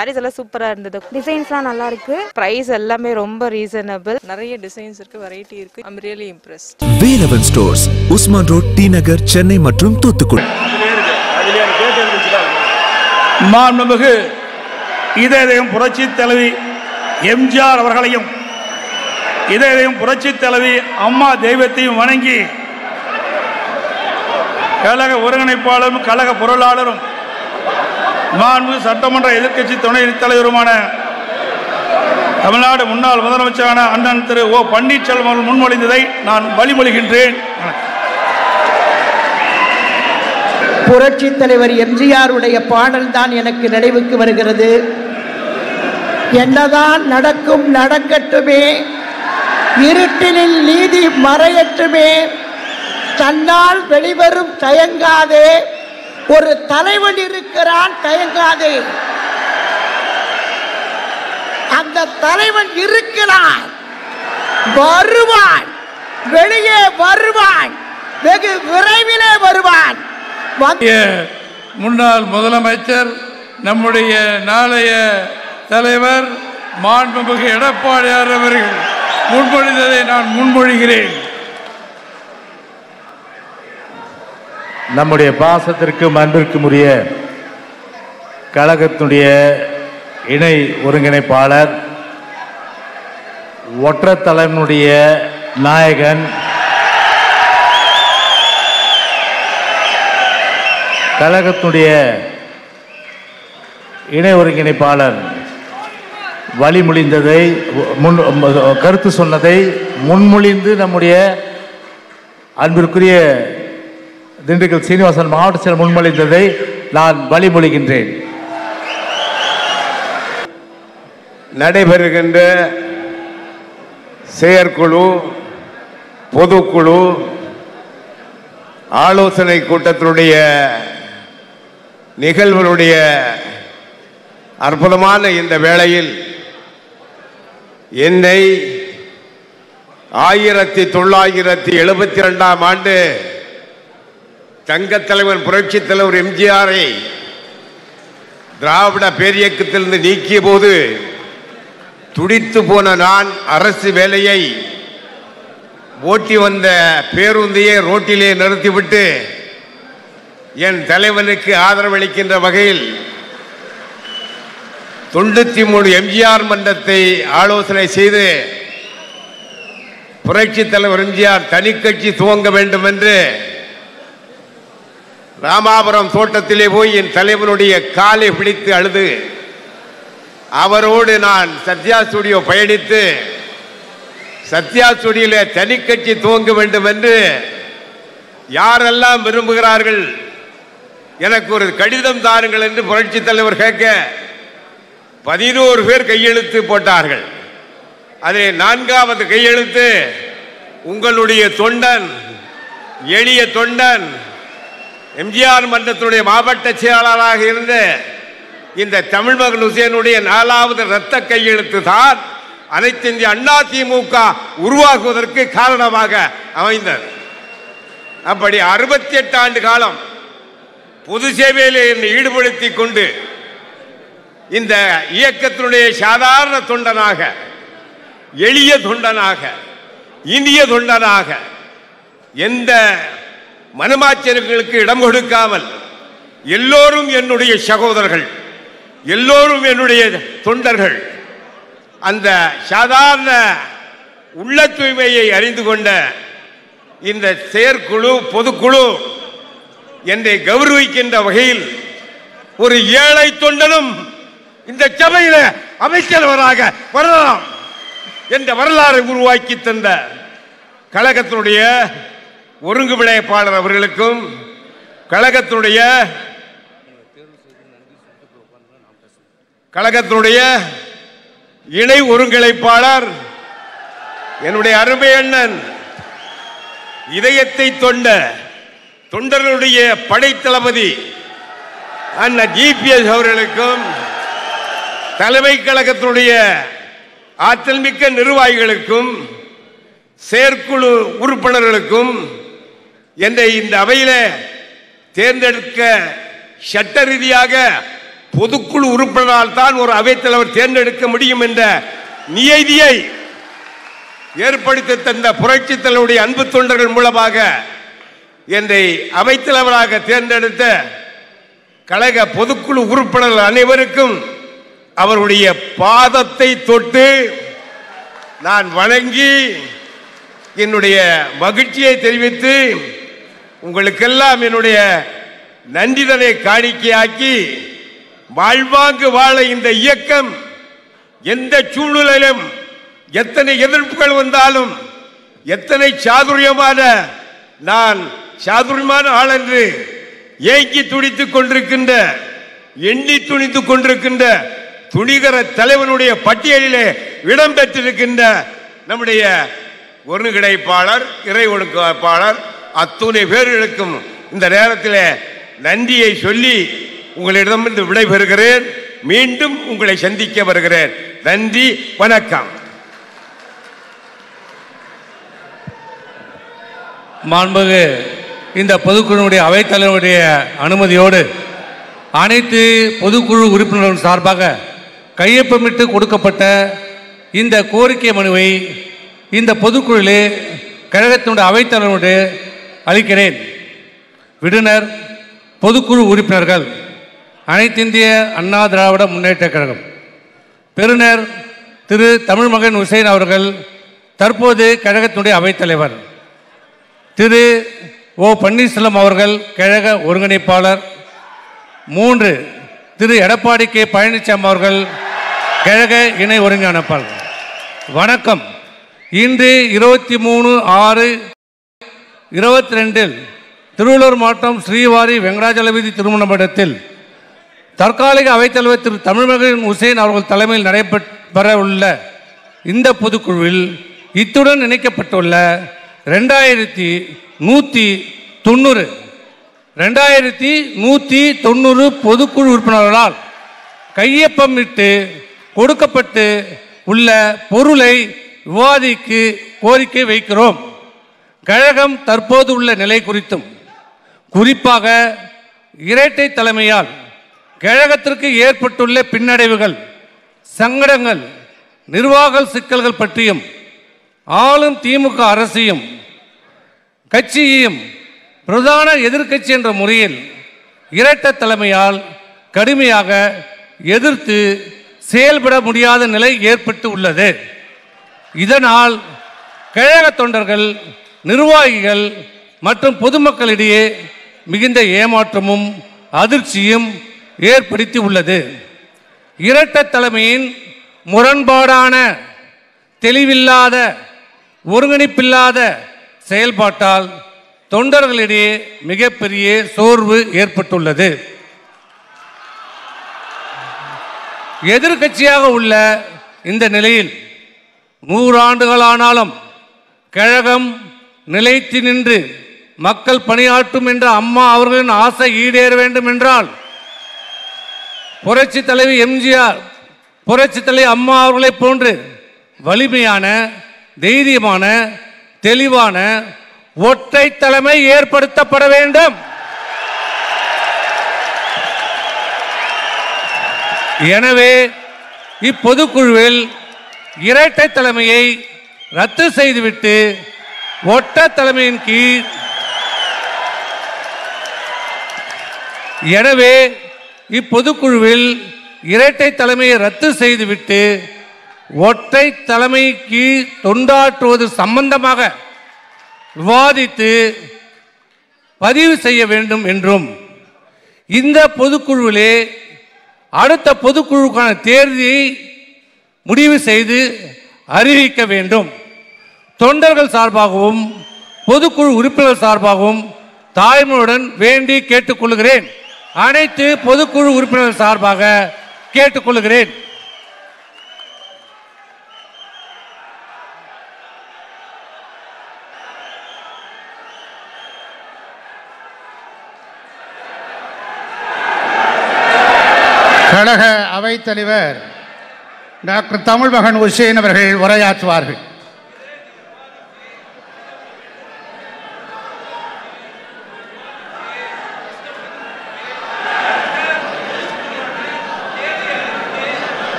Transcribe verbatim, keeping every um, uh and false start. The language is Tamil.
சாரீஸ் எல்லாம் சூப்பரா இருந்தது. டிசைன்ஸ்லாம் நல்லா இருக்கு. பிரைஸ் எல்லாமே ரொம்ப ரீசனபிள். நிறைய டிசைன்ஸ் இருக்கு, வெரைட்டி இருக்கு. I am really impressed. Velavan stores, Usman road, T Nagar, Chennai மற்றும் தூத்துக்குடி. மாண்புமிகு இதயம் புரட்சி தலைவி எம்ஜிஆர் அவர்களையும் இதயம் புரட்சி தலைவி அம்மா தெய்வத்தையும் வணங்கி கழக ஒருங்கிணைப்பாளரும் கழக பொருளாளரும் மாண்பு சட்டமன்ற எதிர்க்கட்சி துணை தலைவருமான தமிழ்நாடு முன்னாள் முதலமைச்சரான அண்ணன் திரு ஓ பன்னீர்செல்வம் முன்மொழிந்ததை நான் வழிமொழிகின்றேன். புரட்சி தலைவர் எம்ஜிஆர் உடைய பாடல் தான் எனக்கு நினைவுக்கு வருகிறது. என்னதான் நடக்கும் நடக்கட்டுமே, இருட்டினில் நீதி மறையட்டுமே, தன்னால் வெளிவரும் தயங்காதே, ஒரு தலைவன் இருக்கிறான் தயங்காதே. அந்த தலைவன் இருக்கிறான், வருவான், வெளியே வருவான், வெகு விரைவிலே வருவான். முன்னாள் முதலமைச்சர் நம்முடைய நாளைய தலைவர் மாண்புமிகு எடப்பாடியார் அவர்கள் முன்மொழிந்ததை நான் முன்மொழிகிறேன். நம்முடைய பாசத்திற்கும் அன்பிற்கும் உரிய கழகத்தினுடைய இணை ஒருங்கிணைப்பாளர், ஒற்றைத்தலைவனுடைய நாயகன், கழகத்தினுடைய இணை ஒருங்கிணைப்பாளர் வழிமொழிந்ததை முன் கருத்து சொன்னதை முன்மொழிந்து நம்முடைய அன்பிற்குரிய திண்டுக்கல் சீனிவாசன் மாவட்ட செயலர் முன்மொழிந்ததை நான் வழிமொழிகின்றேன். நடைபெறுகின்ற செயற்குழு, பொதுக்குழு, ஆலோசனை கூட்டத்தினுடைய நிகழ்வுடைய அற்புதமான இந்த வேளையில் என்னை ஆயிரத்தி தொள்ளாயிரத்தி எழுபத்தி ரெண்டாம் ஆண்டு தங்கத் தலைவன் புரட்சி தலைவர் எம்ஜிஆரை திராவிட பேரியக்கத்திலிருந்து நீக்கிய போது துடித்து போன நான் அரசு வேலையை ஓட்டி வந்த பேருந்தையே ரோட்டிலே நிறுத்திவிட்டு என் தலைவனுக்கு ஆதரவளிக்கின்ற வகையில் தொண்ணூத்தி மூணு எம்ஜிஆர் மன்றத்தை ஆலோசனை செய்து புரட்சி தலைவர் எம்ஜிஆர் தனி கட்சி துவங்க வேண்டும் என்று ராமாபுரம் தோட்டத்திலே போய் என் தலைவனுடைய காலை பிடித்து அழுது அவரோடு நான் சத்யா ஸ்டுடியோ பயணித்து சத்யா ஸ்டுடியோல தனி கட்சி துவங்க வேண்டும் என்று யாரெல்லாம் விரும்புகிறார்கள், எனக்கு ஒரு கடிதம் தாருங்கள் என்று புரட்சி தலைவர் கேட்க பதினோரு பேர் கையெழுத்து போட்டார்கள். அதில் நான்காவது கையெழுத்து உங்களுடைய தொண்டன், எளிய தொண்டன், எம்ஜிஆர் மன்றத்தினுடைய மாவட்ட செயலாளராக இருந்த இந்த தமிழ்மகன் ஹுசேனுடைய நாலாவது இரத்த கையெழுத்து தான் அனைத்து இந்திய அண்ணா திமுக உருவாக்குவதற்கு காரணமாக அமைந்தது. அப்படி அறுபத்தி எட்டு ஆண்டு காலம் பொது சேவையில் என்னை ஈடுபடுத்திக் கொண்டு இந்த இயக்கத்தினுடைய சாதாரண தொண்டனாக, எளிய தொண்டனாக, இந்திய தொண்டனாக, எந்த மனமாச்சர்களுக்கு இடம் கொடுக்காமல் எல்லோரும் என்னுடைய சகோதரர்கள், எல்லோரும் என்னுடைய தொண்டர்கள், அந்த சாதாரண உள்ள தூய்மையை அறிந்து கொண்ட இந்த செயற்குழு, பொதுக்குழு என்னை கௌரவிக்கின்ற வகையில் ஒரு ஏழை தொண்டனும் இந்த சபையில அமைச்சரவராக வரலாம் என்ற வரலாறை உருவாக்கி தந்த கழகத்தினுடைய ஒருங்கிணைப்பாளர் அவர்களுக்கும், கழகத்தினுடைய கழகத்தினுடைய இணை ஒருங்கிணைப்பாளர் என்னுடைய அருமை அண்ணன், இதயத்தை தொண்ட தொண்டர்களுடைய படைத்தளபதி அண்ணன் ஜிபிஎஸ் அவர்களுக்கும், தலைமை கழகத்தினுடைய ஆற்றல் மிக்க நிர்வாகிகளுக்கும், செயற்குழு உறுப்பினர்களுக்கும், என்னை இந்த அவையில தேர்ந்தெடுக்க சட்ட ரீதியாக பொதுக்குழு உறுப்பினரால் தான் ஒரு அவைத்தலைவர் தேர்ந்தெடுக்க முடியும் என்ற நியதியை ஏற்படுத்தி தந்த புரட்சி தலைவருடைய அன்பு தொண்டர்கள் மூலமாக என்னை அவைத்தலைவராக தேர்ந்தெடுத்த கழக பொதுக்குழு உறுப்பினர்கள் அனைவருக்கும் அவருடைய பாதத்தை தொட்டு நான் வணங்கி என்னுடைய மகிழ்ச்சியை தெரிவித்து உங்களுக்கெல்லாம் என்னுடைய நன்றிதனை காணிக்கையாக்கி வாழ்வாங்கு வாழ இந்த இயக்கம் எந்த சூழ்நிலையிலும் எத்தனை எதிர்ப்புகள் வந்தாலும் எத்தனை சாதுரியமான நான் சாதுரியமான ஆள் என்று ஏங்கி துடித்துக் கொண்டிருக்கின்ற எண்ணி துணித்துக் கொண்டிருக்கின்ற துணிகர தலைவனுடைய பட்டியலிலே இடம்பெற்றிருக்கின்ற நம்முடைய ஒருங்கிணைப்பாளர் இறை ஒழுங்காப்பாளர் அத்துணை பேர்களுக்கும் இந்த நேரத்தில் நன்றியை சொல்லி உங்களிடமிருந்து விடைபெறுகிறேன். மீண்டும் உங்களை சந்திக்க வருகிறேன். நன்றி, வணக்கம். மாண்புமிகு இந்த பொதுக்குழுவுடைய அவைத்தலைவருடைய அனுமதியோடு அனைத்து பொதுக்குழு உறுப்பினர்கள் சார்பாக கையொப்பமிட்டு கொடுக்கப்பட்ட இந்த கோரிக்கை மனுவை இந்த பொதுக்குழுவிலே கழகத்தினுடைய அவைத்தலைவரோடு அளிக்கிறேன். விடுனர் பொதுக்குழு உறுப்பினர்கள் அனைத்திந்திய அண்ணா திராவிட முன்னேற்ற கழகம். பெறுநர் திரு தமிழ்மகன் உசேன் அவர்கள் தற்போது கழகத்தினுடைய அவைத்தலைவர். திரு ஓ பன்னீர்செல்வம் அவர்கள் கழக ஒருங்கிணைப்பாளர். மூன்று திரு எடப்பாடி கே பழனிசாமி அவர்கள் கழக இணை ஒருங்கிணைப்பாளர். வணக்கம். இன்று இருபத்தி மூணு ஆறு இருபத்தி ரெண்டில் திருவள்ளூர் மாவட்டம் ஸ்ரீவாரி வெங்கடாஜலபதி திருமண மண்டபத்தில் தற்காலிக அவைத்தலைவர் திரு தமிழ்மகன் உசேன் அவர்கள் தலைமையில் நடைபெற உள்ள இந்த பொதுக்குழுவில் இத்துடன் இணைக்கப்பட்டுள்ள ரெண்டாயிரத்தி நூற்றி தொண்ணூறு ரெண்டாயிரத்தி நூற்றி தொண்ணூறு பொதுக்குழு உறுப்பினர்களால் கையொப்பமிட்டு கொடுக்கப்பட்டு உள்ள பொருளை விவாதிக்கு கோரிக்கை வைக்கிறோம். கழகம் தற்போது உள்ள நிலை குறித்தும் குறிப்பாக இரட்டை தலைமையால் கழகத்திற்கு ஏற்பட்டுள்ள பின்னடைவுகள், சங்கடங்கள், நிர்வாக சிக்கல்கள் பற்றியும் ஆளும் திமுக அரசையும் கட்சியையும் பிரதான எதிர்க்கட்சி என்ற முறையில் இரட்டை தலைமையால் கடுமையாக எதிர்த்து செயல்பட முடியாத நிலை ஏற்பட்டு உள்ளது. இதனால் கழக தொண்டர்கள், நிர்வாகிகள் மற்றும் பொதுமக்களிடையே மிகுந்த ஏமாற்றமும் அதிர்ச்சியும் ஏற்படுத்தி உள்ளது. இரட்டை தலைமையின் முரண்பாடான, தெளிவில்லாத, ஒருங்கிணைப்பில்லாத செயல்பாட்டால் தொண்டர்களிடையே மிகப்பெரிய சோர்வு ஏற்பட்டுள்ளது. எதிர்க்கட்சியாக உள்ள இந்த நிலையில் நூறாண்டுகளானாலும் கழகம் நிலைத்து நின்று மக்கள் பணியாற்றும் என்ற அம்மா அவர்களின் ஆசை ஈடேற வேண்டும் என்றால் புரட்சி தலைவி எம்ஜிஆர், புரட்சி தலைவி அம்மா அவர்களை போன்று வலிமையான, தைரியமான, தெளிவான ஒற்றை தலைமை ஏற்படுத்தப்பட வேண்டும். எனவே இப்பொதுக்குழுவில் இரட்டை தலைமையை ரத்து செய்துவிட்டு ஒற்றை தலைமையின் கீழ் எனவே இப்பொதுக்குழுவில் இரட்டை தலைமையை ரத்து செய்துவிட்டு ஒற்றை தலைமை கீழ் தொண்டாற்றுவது சம்பந்தமாக விவாதித்து பதிவு செய்ய வேண்டும் என்றும் இந்த பொதுக்குழுவிலே அடுத்த பொதுக்குழுக்கான தேதியை முடிவு செய்து அறிவிக்க வேண்டும். தொண்டர்கள் சார்பாகவும் பொதுக்குழு உறுப்பினர் சார்பாகவும் தாய்மையுடன் வேண்டி கேட்டுக்கொள்கிறேன். அனைத்து பொதுக்குழு உறுப்பினர்கள் சார்பாக கேட்டுக்கொள்கிறேன். கழக அவைத்தலைவர் டாக்டர் தமிழ்மகன் உசேன் அவர்கள் உரையாற்றுவார்கள்.